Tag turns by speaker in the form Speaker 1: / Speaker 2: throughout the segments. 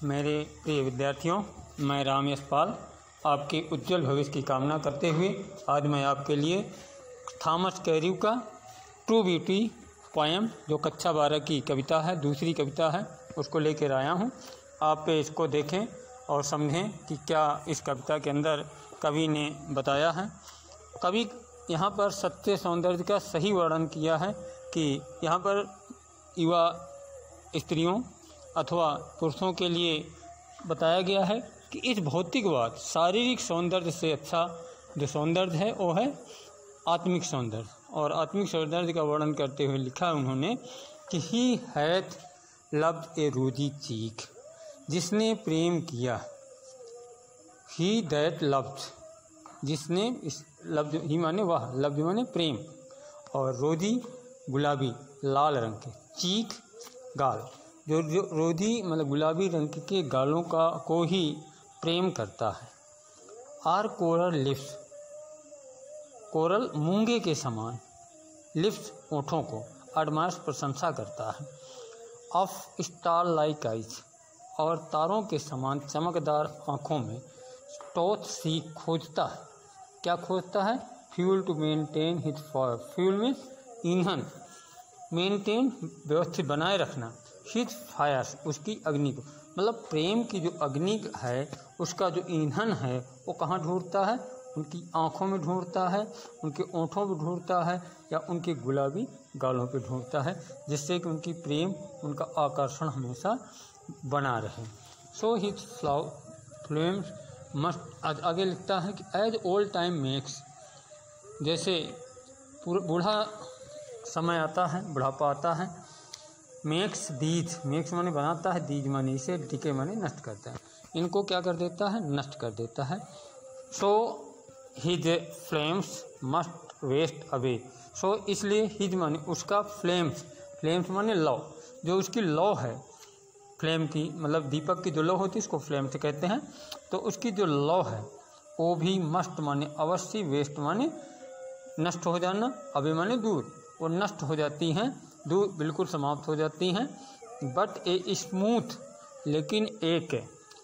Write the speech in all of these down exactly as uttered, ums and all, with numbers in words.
Speaker 1: मेरे प्रिय विद्यार्थियों, मैं राम यशपाल आपके उज्जवल भविष्य की कामना करते हुए आज मैं आपके लिए थॉमस कैर्यू का ट्रू ब्यूटी पोएम, जो कक्षा बारह की कविता है, दूसरी कविता है, उसको लेकर आया हूँ। आप इसको देखें और समझें कि क्या इस कविता के अंदर कवि ने बताया है। कवि यहाँ पर सत्य सौंदर्य का सही वर्णन किया है कि यहाँ पर युवा स्त्रियों अथवा पुरुषों के लिए बताया गया है कि इस भौतिकवाद शारीरिक सौंदर्य से अच्छा जो सौंदर्य है वो है आत्मिक सौंदर्य। और आत्मिक सौंदर्य का वर्णन करते हुए लिखा उन्होंने कि ही हैथ लव्ड ए रोजी चीक, जिसने प्रेम किया। ही दैट लव्ड, जिसने इस लव्ड, ही माने वह, लव्ड माने प्रेम, और रोजी गुलाबी लाल रंग के, चीक गाल, जो जो रोजी मतलब गुलाबी रंग के गालों का को ही प्रेम करता है। आर कोरल लिप्स, कोरल मूंगे के समान, लिप्स ओठों को, एडमायर्स प्रशंसा करता है। ऑफ स्टार लाइक आइज, और तारों के समान चमकदार आँखों में, टॉथ सी खोजता है। क्या खोजता है? Fuel to maintain his fire, fuel में ईंधन, मेंटेन व्यवस्थित बनाए रखना, हिज फायर उसकी अग्नि को, मतलब प्रेम की जो अग्नि है उसका जो ईंधन है वो कहाँ ढूंढता है? उनकी आँखों में ढूंढता है, उनके ओंठों में ढूंढता है, या उनके गुलाबी गालों पे ढूंढता है, जिससे कि उनकी प्रेम, उनका आकर्षण हमेशा बना रहे। So his flaw flames must, आगे लिखता है कि एज ओल्ड टाइम मेक्स, जैसे बूढ़ा समय आता है, बुढ़ापा आता है, मेक्स दीज, मेक्स माने बनाता है, दीज माने इसे, डिके माने नष्ट करता है, इनको क्या कर देता है? नष्ट कर देता है। So his flames must waste away, so इसलिए हिज माने उसका, फ्लेम्स, फ्लेम्स माने लौ, जो उसकी लौ है, फ्लेम की मतलब दीपक की जो लौ होती है उसको फ्लेम से कहते हैं। तो उसकी जो लौ है वो भी मस्ट माने अवश्य, वेस्ट माने नष्ट हो जाना, अवे माने दूर, वो नष्ट हो जाती हैं, दूर बिल्कुल समाप्त हो जाती हैं। बट ए स्मूथ, लेकिन एक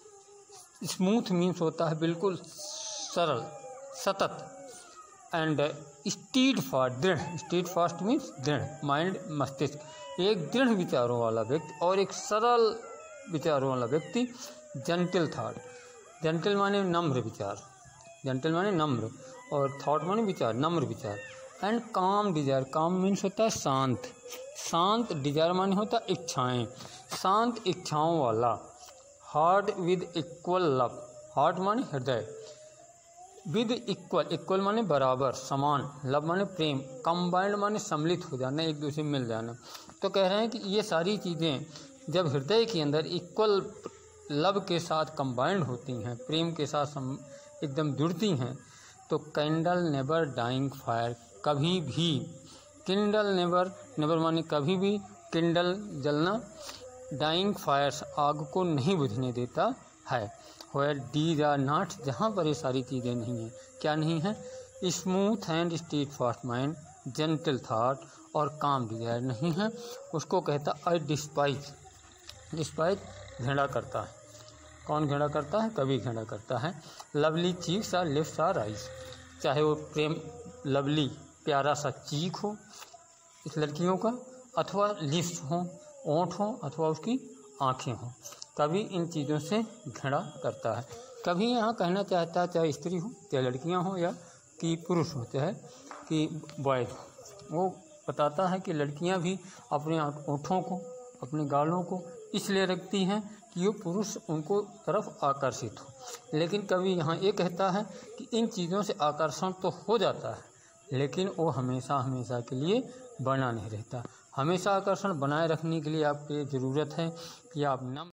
Speaker 1: स्मूथ मीन्स होता है बिल्कुल सरल, सतत, एंड स्टीड फास्ट, दृढ़, स्टीड फास्ट मीन्स दृढ़, माइंड मस्तिष्क, एक दृढ़ विचारों वाला व्यक्ति और एक सरल विचारों वाला व्यक्ति। जेंटल थॉट, जेंटल माने नम्र विचार, जेंटल माने नम्र, और थॉट माने विचार, नम्र विचार। एंड काम डिजायर, काम मीन्स होता है शांत, शांत, डिजायर माने होता है इच्छाएं, शांत इच्छाओं वाला। Heart with equal love, heart माने हृदय, विद इक्वल, इक्वल माने बराबर, समान, लव माने प्रेम, कंबाइंड माने सम्मिलित हो जाना, एक दूसरे में मिल जाना। तो कह रहे हैं कि ये सारी चीज़ें जब हृदय के अंदर इक्वल लव के साथ कंबाइंड होती हैं, प्रेम के साथ एकदम जुड़ती हैं, तो कैंडल नेवर डाइंग फायर, कभी भी, किंडल नेवर, नेवर माने कभी भी, किंडल जलना, डाइंग फायर्स आग को नहीं बुझने देता है। वेयर डीज आर नॉट, जहाँ पर ये सारी चीज़ें नहीं हैं, क्या नहीं है? Smooth and steadfast mind, gentle thought और काम डिजायर नहीं है, उसको कहता आई डिस्पाइज, डिस्पाइज घृणा करता है। कौन घृणा करता है? कभी घृणा करता है। Lovely cheeks or lips or eyes, चाहे वो प्रेम लवली प्यारा सा चीक हो इस लड़कियों का, अथवा लिप्स हो, ओंठ हो, अथवा उसकी आँखें हों, कभी इन चीज़ों से घृणा करता है। कभी यहाँ कहना चाहता है, चाहे स्त्री हो, चाहे लड़कियाँ हो, या कि पुरुष हो, चाहे कि बॉयज हो, वो बताता है कि लड़कियाँ भी अपने ओंठों को, अपने गालों को इसलिए रखती हैं कि वो पुरुष उनको तरफ आकर्षित हो। लेकिन कभी यहाँ ये कहता है कि इन चीज़ों से आकर्षण तो हो जाता है, लेकिन वो हमेशा हमेशा के लिए बना नहीं रहता। हमेशा आकर्षण बनाए रखने के लिए आपकी ज़रूरत है कि आप नम